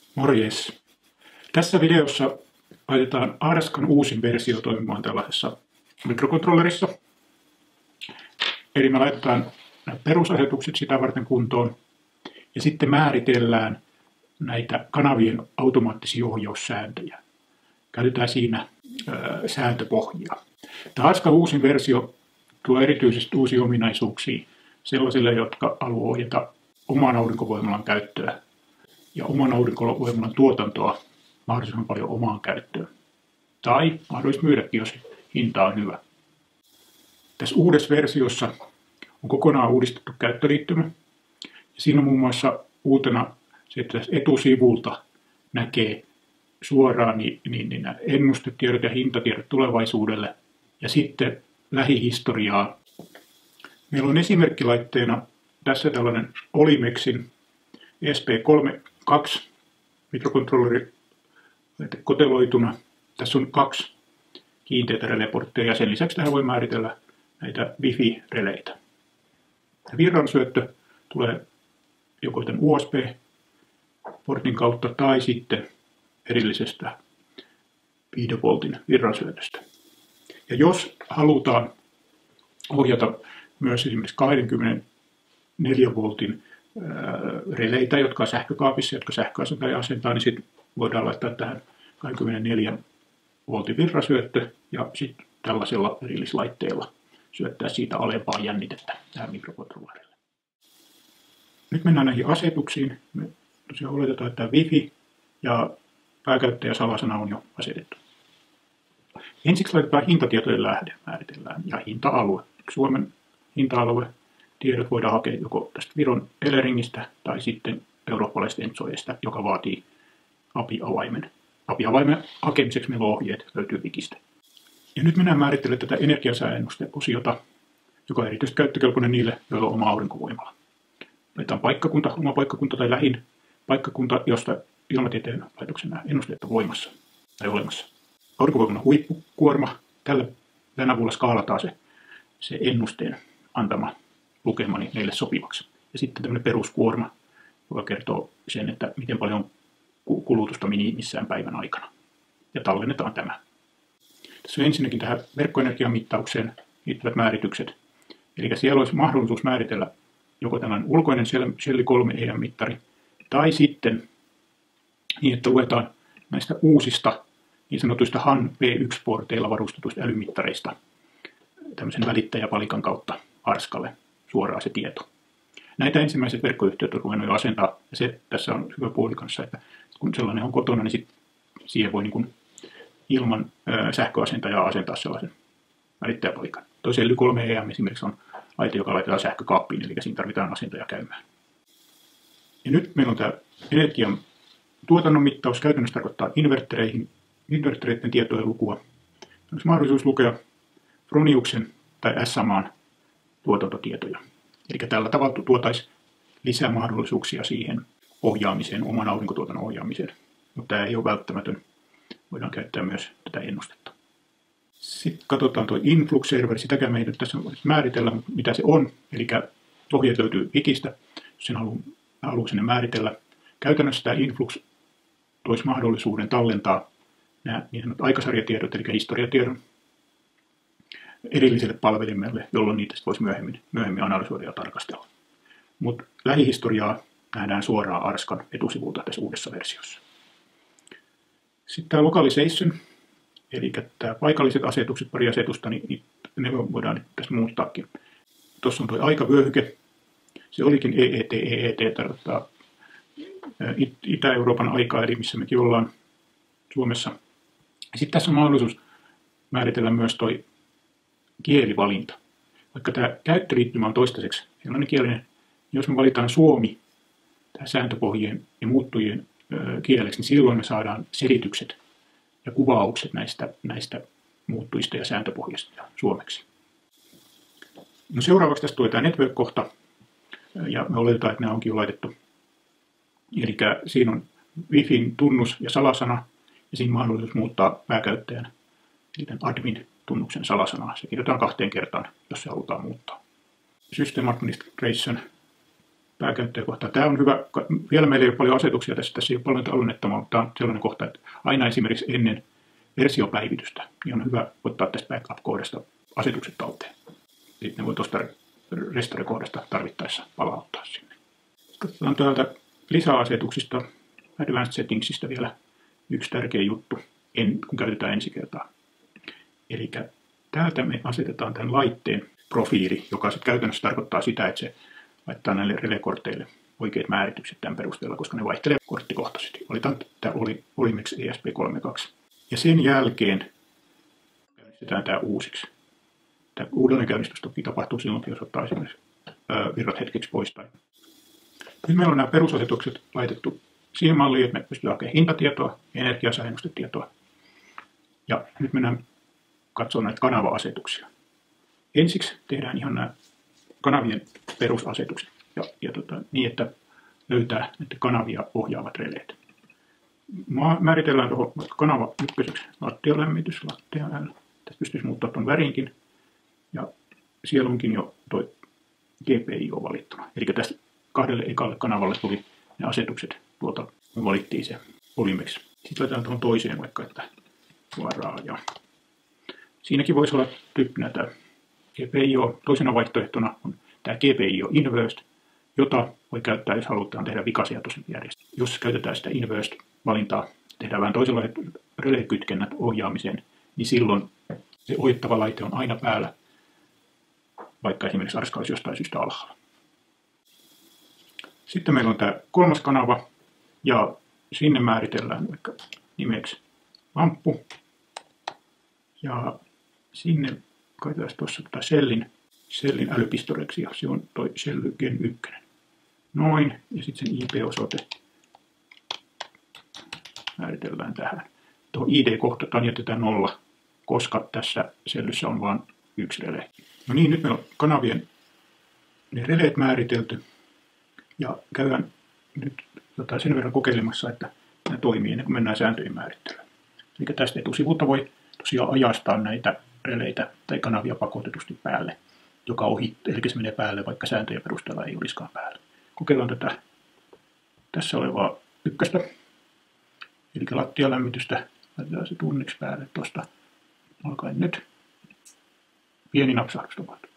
Morjes! Tässä videossa laitetaan Arskan uusin versio toimimaan tällaisessa mikrokontrollerissa. Eli me laitetaan perusasetukset sitä varten kuntoon ja sitten määritellään näitä kanavien automaattisia ohjaussääntöjä. Käytetään siinä sääntöpohjia. Tämä Arskan uusin versio tuo erityisesti uusia ominaisuuksia sellaisille, jotka haluaa ohjata oman aurinkovoimalan käyttöä ja oman aurinkovoimalan tuotantoa mahdollisimman paljon omaan käyttöön. Tai mahdollisesti myydäkin, jos hinta on hyvä. Tässä uudessa versiossa on kokonaan uudistettu käyttöliittymä. Ja siinä on muun muassa uutena se, että etusivulta näkee suoraan niin ennustetiedot ja hintatiedot tulevaisuudelle ja sitten lähihistoriaa. Meillä on esimerkkilaitteena tässä tällainen Olimexin SP32 mikrokontrolleri koteloituna. Tässä on 2 kiinteitä releportteja ja sen lisäksi tähän voi määritellä näitä Wi-Fi-releitä. Virransyöttö tulee joko tämän USB-portin kautta tai sitten erillisestä 5 voltin virransyötöstä. Ja jos halutaan ohjata myös esimerkiksi 24 voltin releitä, jotka on sähkökaapissa, jotka sähköasentaja asentaa, niin sitten voidaan laittaa tähän 24 voltin virrasyöttö ja sitten tällaisella erillislaitteella syöttää siitä alempaa jännitettä tähän mikrokontrollerille. Nyt mennään näihin asetuksiin. Me tosiaan oletetaan, että tämä Wi-Fi ja pääkäyttäjäsalasana on jo asetettu. Ensiksi laitetaan hintatietojen lähde, määritellään, ja hinta-alue. Suomen hinta-alue tiedot voidaan hakea joko tästä Viron Eleringistä tai sitten eurooppalaisesta ENTSO-stä, joka vaatii API-avaimen. API-avaimen hakemiseksi meillä on ohjeet, löytyy Wikistä. Ja nyt mennään määrittelemään tätä energiasääennusteosiota, joka on erityisesti käyttökelpoinen niille, joilla on oma aurinkovoimala. Laitetaan paikkakunta, oma paikkakunta tai lähin paikkakunta, josta Ilmatieteen laitoksen ennusteet on voimassa tai olemassa. Aurinkovoimalan huippukuorma, tämän avulla skaalataan se ennusteen antama lukema meille sopivaksi. Ja sitten tämmöinen peruskuorma, joka kertoo sen, että miten paljon kulutusta minimissään päivän aikana. Ja tallennetaan tämä. Tässä on ensinnäkin tähän verkkoenergian mittaukseen liittyvät määritykset. Eli siellä olisi mahdollisuus määritellä joko tällainen ulkoinen Shelly 3 EM-mittari, tai sitten niin, että luetaan näistä uusista niin sanotuista HAN V1-porteilla varustetuista älymittareista tämmöisen välittäjäpalikan kautta Arskalle suoraan se tieto. Näitä ensimmäiset verkkoyhtiöt on ruvennut jo asentaa, ja se tässä on hyvä puoli kanssa, että kun sellainen on kotona, niin siihen voi niin kuin ilman sähköasentajaa asentaa sellaisen välittäjäpalikan. Toi Shelly 3 EM esimerkiksi on laite, joka laitetaan sähkökaappiin, eli siinä tarvitaan asentaja käymään. Ja nyt meillä on tämä energian tuotannon mittaus. Käytännössä tarkoittaa inverttereiden tietojen lukua. On mahdollisuus lukea Froniuksen tai SMAn tuotantotietoja. Eli tällä tavalla tuotaisiin lisää mahdollisuuksia siihen ohjaamiseen, oman aurinkotuotannon ohjaamiseen. Mutta tämä ei ole välttämätön. Voidaan käyttää myös tätä ennustetta. Sitten katsotaan tuo Influx-serveri. Sitäkään me ei nyt tässä määritellä, mitä se on. Eli ohjeet löytyy Wikistä, jos sen haluaa sinne määritellä. Käytännössä tämä Influx toisi mahdollisuuden tallentaa nämä niin sanotut aikasarjatiedot, eli historiatiedon, erilliselle palvelimelle, jolloin niitä voisi myöhemmin analysoida ja tarkastella. Mutta lähihistoriaa nähdään suoraan Arskan etusivulta tässä uudessa versiossa. Sitten tämä localization, eli tämä paikalliset asetukset, pari asetusta, niin ne voidaan nyt tässä muuttaakin. Tuossa on tuo aikavyöhyke. Se olikin EET tarkoittaa Itä-Euroopan aikaa, eli missä mekin ollaan Suomessa. Sitten tässä on mahdollisuus määritellä myös tuo kielivalinta. Vaikka tämä käyttöliittymä on toistaiseksi englanninkielinen, jos me valitaan suomi sääntöpohjien ja muuttujien kieleksi, niin silloin me saadaan selitykset ja kuvaukset näistä muuttujista ja sääntöpohjista suomeksi. No seuraavaksi tästä tulee tämä network-kohta, ja me oletetaan, että nämä onkin jo laitettu. Eli siinä on Wi-Fin tunnus ja salasana, ja siinä mahdollisuus muuttaa pääkäyttäjän, eli tämän admin-tunnuksen salasanaa. Se kirjoitetaan 2 kertaan, jos se halutaan muuttaa. System Administration pääkäyttäjäkohtaa. Tämä on hyvä. Vielä meillä ei ole paljon asetuksia tässä ei ole paljon tallennettamaa, mutta tämä on sellainen kohta, että aina esimerkiksi ennen versiopäivitystä niin on hyvä ottaa tästä backup-kohdasta asetukset talteen. Sitten ne voi tuosta restore-kohdasta tarvittaessa palauttaa sinne. Katsotaan täältä lisäasetuksista, Advanced Settingsista vielä yksi tärkeä juttu, kun käytetään ensi kertaa. Eli täältä me asetetaan tämän laitteen profiili, joka sitten käytännössä tarkoittaa sitä, että se laittaa näille relekorteille oikeat määritykset tämän perusteella, koska ne vaihtelee korttikohtaisesti. Olitaan, että tämä oli Olimex ESP32. Ja sen jälkeen käynnistetään tämä uusiksi. Tämä uudelleenkäynnistys toki tapahtuu silloin, jos ottaa esimerkiksi virrat hetkeksi pois. Nyt meillä on nämä perusasetukset laitettu siihen malliin, että me pystytään hakemaan hintatietoa ja energiasäännöstetietoa. Ja nyt mennään katsomaan näitä kanava-asetuksia. Ensiksi tehdään ihan nämä kanavien perusasetukset niin, että löytää näitä kanavia ohjaavat releet. Määritellään tuohon vaikka kanava ykköseksi lattialämmitys, Tästä pystyisi muuttaa tuon värinkin. Ja siellä onkin jo tuo GPIO valittuna. Eli tästä kahdelle ekalle kanavalle tuli ne asetukset. Tuolta valittiin se Olimex. Sitten laitetaan tuohon toiseen vaikka, että suoraan. Ja siinäkin voisi olla tyyppinä tämä GPIO. Toisena vaihtoehtona on tämä GPIO Inversed, jota voi käyttää, jos halutaan tehdä vikaisia järjestelmiä. Jos käytetään sitä Inversed-valintaa, tehdään vähän toisenlaiset relay-kytkennät ohjaamiseen, niin silloin se ohjattava laite on aina päällä, vaikka esimerkiksi ARSKA olisi jostain syystä alhaalla. Sitten meillä on tämä kolmas kanava, ja sinne määritellään vaikka nimeksi lamppu. Ja sinne katsotaan tuossa sellin älypistoreksi, ja se on toi Shelly Gen 1. Noin, ja sitten sen IP-osoite määritellään tähän. Tuo ID-kohta jätetään 0, koska tässä sellyssä on vain yksi rele. No niin, nyt meillä on kanavien ne releet määritelty, ja käydään nyt sen verran kokeilemassa, että ne toimii ennen kuin mennään sääntöjen määrittelyyn. Eli tästä etusivulta voi tosiaan ajastaa näitä releitä tai kanavia pakotetusti päälle, joka eli se menee päälle, vaikka sääntöjen perusteella ei olisikaan päällä. Kokeillaan tätä tässä olevaa ykköstä, eli lattialämmitystä. Laitetaan se tunniksi päälle tuosta alkaen nyt. Pieni napsahdus tapahtuu.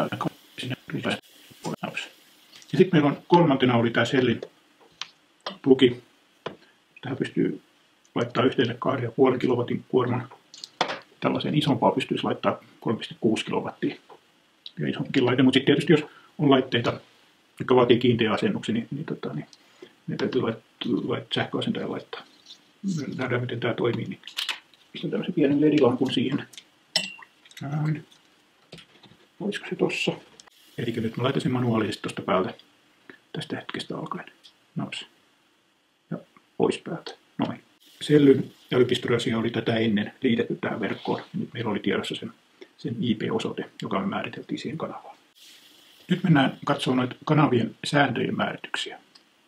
Ja sitten meillä on kolmantena oli tämä sellin plugi. Tähän pystyy laittaa yhteensä 2,5 kilowatin kuorman. Tällaiseen isompaa pystyisi laittaa 3,6 kilowattia. Ja isompikin laite, mutta sitten tietysti jos on laitteita, jotka vaatii kiinteä asennuksen, niin ne täytyy sähköasentajan laittaa. Nähdään miten tämä toimii, niin pistän tämmöisen pienen LED-lampun siihen. Näin. Olisiko se tossa? Eli nyt mä laitan sen manuaalisesti tuosta päältä tästä hetkestä alkaen. Naps. Ja pois päältä. Noin. Sellyn älypistoreasia oli tätä ennen liitetty tähän verkkoon. Nyt meillä oli tiedossa sen IP-osoite, joka me määriteltiin siihen kanavaan. Nyt mennään katsomaan noita kanavien sääntöjen määrityksiä.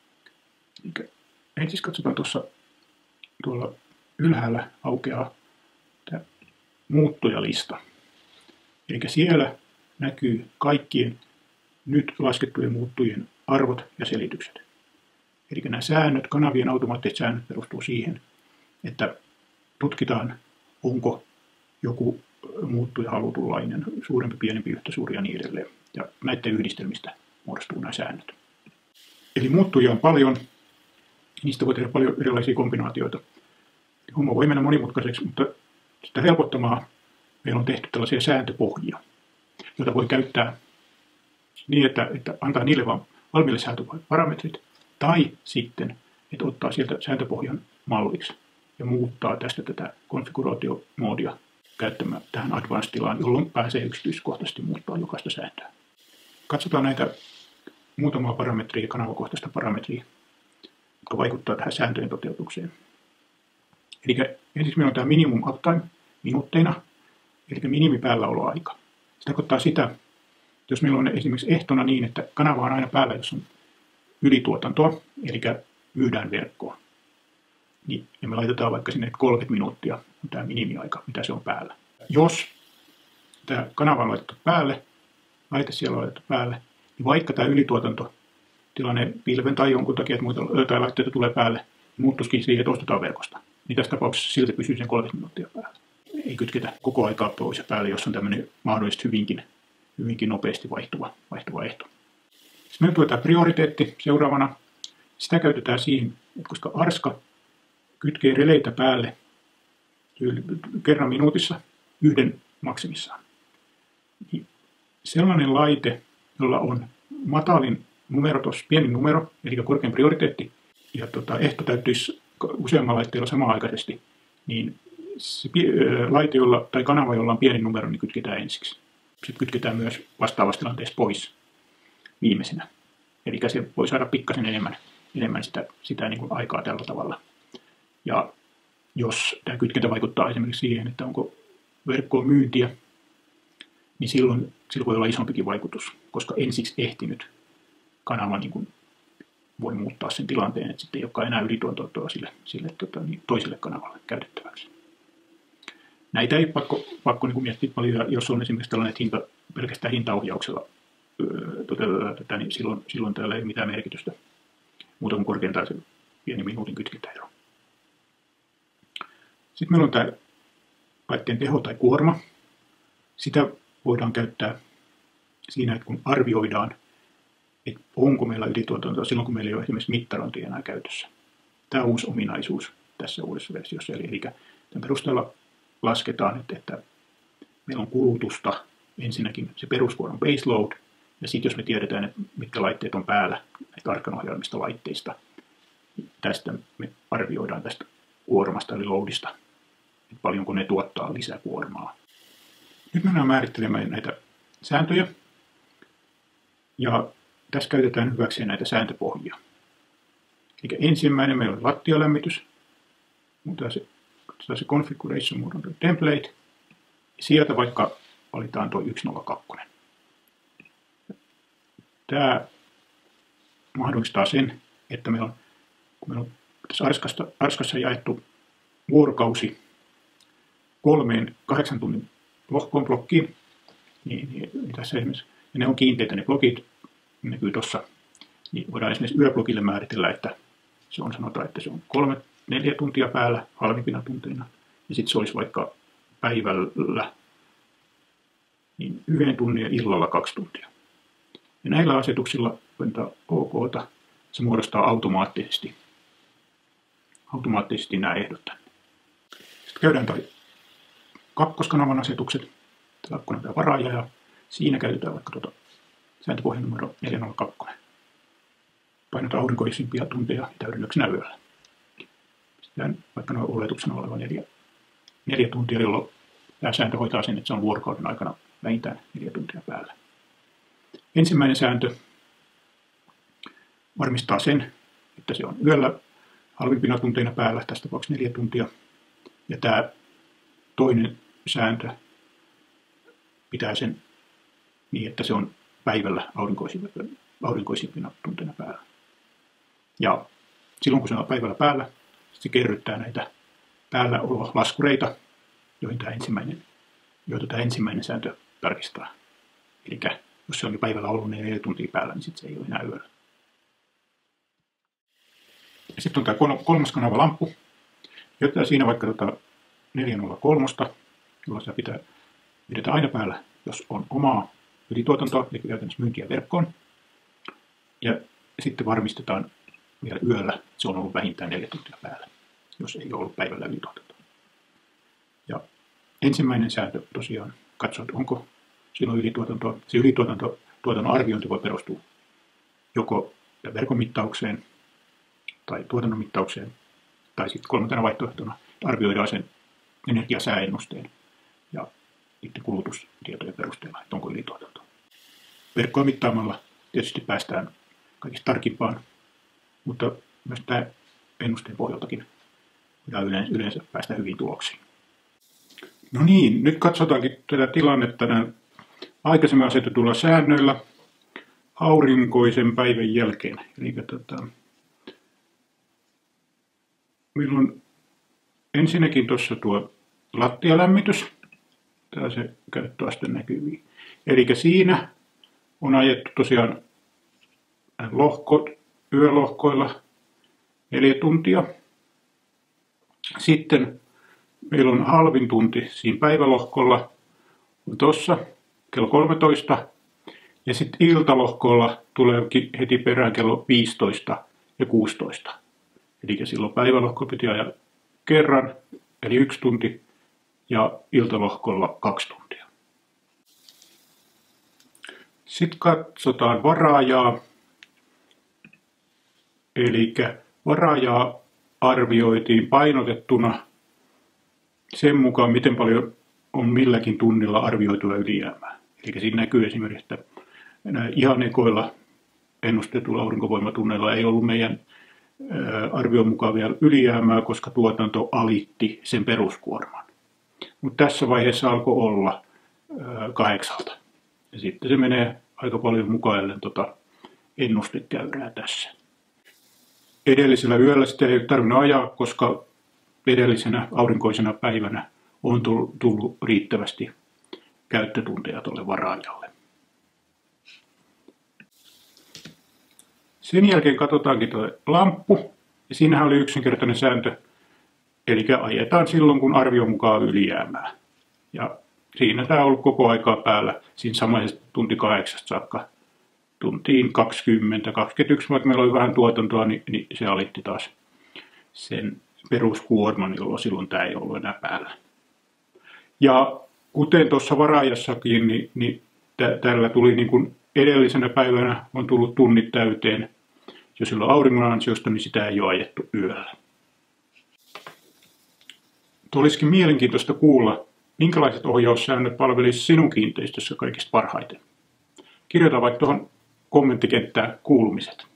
Ensin katsotaan tuolla ylhäällä aukeaa tämä muuttujalista. Eli siellä näkyy kaikkien nyt laskettujen muuttujien arvot ja selitykset. Eli nämä säännöt, kanavien automaattiset säännöt perustuu siihen, että tutkitaan, onko joku muuttuja halutunlainen, suurempi, pienempi, yhtä suuri ja niin edelleen. Ja näiden yhdistelmistä muodostuu nämä säännöt. Eli muuttujia on paljon, niistä voi tehdä paljon erilaisia kombinaatioita. Homma voi mennä monimutkaiseksi, mutta sitä helpottamaan meillä on tehty tällaisia sääntöpohjia, joita voi käyttää niin, että antaa niille vaan valmiille sääntöparametrit, tai sitten, että ottaa sieltä sääntöpohjan malliksi ja muuttaa tästä tätä konfiguraatiomoodia käyttämään tähän advanced-tilaan, jolloin pääsee yksityiskohtaisesti muuttaa jokaista sääntöä. Katsotaan näitä muutamaa parametria, kanavakohtaista parametria, jotka vaikuttaa tähän sääntöjen toteutukseen. Eli ensin meillä on tämä minimum uptime minuutteina, eli minimipäällääoloaika. Se tarkoittaa sitä, että jos meillä on esimerkiksi ehtona niin, että kanava on aina päällä, jos on ylituotantoa, eli myydään verkkoon, niin me laitetaan vaikka sinne 30 minuuttia on tämä minimiaika, mitä se on päällä. Jos tämä kanava on laitettu päälle, laite siellä on laitettu päälle, niin vaikka tämä ylituotanto tilanne pilven tai jonkun takia, että muita tai laitteita tulee päälle, niin muuttuisikin siihen, että ostetaan verkosta. Niin tässä tapauksessa silti pysyy sen 3 minuuttia päällä. Ei kytketä koko aikaa pois ja päälle, jos on tämmöinen mahdollisesti hyvinkin nopeasti vaihtuva ehto. Sitten meillä tulee tämä prioriteetti seuraavana. Sitä käytetään siihen, että koska ARSKA kytkee releitä päälle kerran minuutissa, 1 maksimissaan. Niin sellainen laite, jolla on matalin numero, pienin numero, eli korkein prioriteetti, ja ehto täyttyisi useammalla laitteella samanaikaisesti, niin se laite, tai kanava, jolla on pienin numero, niin kytketään ensiksi. Sitten kytketään myös vastaavassa tilanteessa pois viimeisenä. Eli se voi saada pikkasen enemmän sitä niin kuin aikaa tällä tavalla. Ja jos tämä kytkentä vaikuttaa esimerkiksi siihen, että onko verkkoon myyntiä, niin silloin voi olla isompikin vaikutus, koska ensiksi ehtinyt kanava niin kuin voi muuttaa sen tilanteen, että sitten ei olekaan enää ylituotantoa sille toiselle kanavalle käytettäväksi. Näitä ei pakko niin kuin miettiä paljon, jos on esimerkiksi tällainen, että pelkästään hintaohjauksella toteutetaan tätä, niin silloin täällä ei ole mitään merkitystä muuta kuin korkeintaan se pieni minuutin kytkentäero. Sitten meillä on tämä laitteen teho tai kuorma. Sitä voidaan käyttää siinä, että kun arvioidaan, että onko meillä ylituotantoa silloin, kun meillä ei ole esimerkiksi mittarointia enää käytössä. Tämä on uusi ominaisuus tässä uudessa versiossa. Eli tämän perusteella lasketaan, että meillä on kulutusta ensinnäkin se peruskuorman baseload, ja sitten jos me tiedetään, että mitkä laitteet on päällä, näitä ARSKA-ohjaimista laitteista, niin tästä me arvioidaan tästä kuormasta eli loadista, että paljonko ne tuottaa lisäkuormaa. Nyt mennään määrittelemään näitä sääntöjä, ja tässä käytetään hyväksi näitä sääntöpohjia. Eli ensimmäinen meillä on lattialämmitys, mutta se configuration mode template, ja sieltä vaikka valitaan tuo 102. Tämä mahdollistaa sen, että kun meillä on tässä ARSKassa jaettu vuorokausi 3 8 tunnin blokkiin, niin tässä esimerkiksi, ja ne on kiinteitä ne blokit, näkyy tuossa, niin voidaan esimerkiksi yöblokille määritellä, että se on, sanotaan, että se on 3-4 tuntia päällä halvimpina tunteina, ja sitten se olisi vaikka päivällä niin 1 tunnin ja illalla 2 tuntia. Ja näillä asetuksilla, kun OK:ta, se muodostaa automaattisesti nämä ehdot tänne. Sitten käydään toi kakkoskanavan asetukset, kakkonen tämä varaaja, ja siinä käytetään vaikka sääntöpohjan numero 402. Painotaan aurinkoisimpia tunteja täydennyksenä yöllä. Sitten vaikka noin oletuksena oleva 4 tuntia, jolloin tämä sääntö hoitaa sen, että se on vuorokauden aikana vähintään 4 tuntia päällä. Ensimmäinen sääntö varmistaa sen, että se on yöllä halvimpina tunteina päällä, tässä tapauksessa 4 tuntia. Ja tämä toinen sääntö pitää sen niin, että se on päivällä aurinkoisimpina tunteina päällä. Ja silloin kun se on päivällä päällä, se kerryttää näitä päälläololaskureita, joita tämä ensimmäinen sääntö tarkistaa. Eli jos se on jo päivällä ollut 4 tuntia päällä, niin sitten se ei ole enää yöllä. Sitten on tämä kolmas kanava lamppu. Jotta siinä vaikka 403, jolla sitä pidetään aina päällä, jos on omaa ylituotantoa, eli käytännössä myyntiä verkkoon. Ja sitten varmistetaan vielä yöllä, että se on ollut vähintään 4 tuntia päällä, jos ei ole ollut päivällä ylituotantoa. Ja ensimmäinen sääntö tosiaan katsoo, että onko silloin ylituotantoa. Se ylituotannon arviointi voi perustua joko verkon mittaukseen tai tuotannon mittaukseen, tai sitten kolmantena vaihtoehtona arvioidaan sen energiasääennusteen ja niiden kulutustietojen perusteella, että onko ylituotantoa. Verkkoa mittaamalla tietysti päästään kaikista tarkimpaan, mutta myös tämä ennusteen pohjaltakin voidaan yleensä päästä hyviin tuloksiin. No niin, nyt katsotaankin tätä tilannetta aikaisemmin asetetulla säännöillä aurinkoisen päivän jälkeen. Eli meillä on ensinnäkin tuossa tuo lattialämmitys. Tää se käyttöaste näkyviin. Eli siinä on ajettu tosiaan yölohkoilla 4 tuntia. Sitten meillä on halvin tunti siinä päivälohkolla, on tuossa kello 13. Ja sitten iltalohkolla tuleekin heti perään kello 15 ja 16. Eli silloin päivälohko piti ajaa kerran, eli 1 tunti, ja iltalohkolla 2 tuntia. Sitten katsotaan varaajaa. Eli varaajaa arvioitiin painotettuna sen mukaan, miten paljon on milläkin tunnilla arvioitua ylijäämää. Eli siinä näkyy esimerkiksi, että ihan ekoilla ennustetuilla aurinkovoimatunneilla ei ollut meidän arvion mukaan vielä ylijäämää, koska tuotanto alitti sen peruskuorman. Mutta tässä vaiheessa alkoi olla 8. Ja sitten se menee aika paljon mukaillen ennustekäyrää tässä. Edellisellä yöllä sitä ei tarvinnut ajaa, koska edellisenä aurinkoisena päivänä on tullut riittävästi käyttötunteja tuolle varaajalle. Sen jälkeen katsotaankin tuo lamppu, ja siinähän oli yksinkertainen sääntö, eli ajetaan silloin, kun arvion mukaan ylijäämää. Ja siinä tämä on ollut koko aikaa päällä, siinä samaisesta tunti 8 saakka tuntiin 20, 21, vaikka meillä oli vähän tuotantoa, niin se alitti taas sen peruskuorman, jolloin silloin tämä ei ollut enää päällä. Ja kuten tuossa varaajassakin, niin tällä tuli niin kuin edellisenä päivänä on tullut tunnit täyteen. Jos sillä on auringon ansiosta, niin sitä ei ole ajettu yöllä. Olisikin mielenkiintoista kuulla, minkälaiset ohjaussäännöt palvelisivat sinun kiinteistössä kaikista parhaiten. Kirjoita vaikka tuohon kommenttikenttään kuulumiset.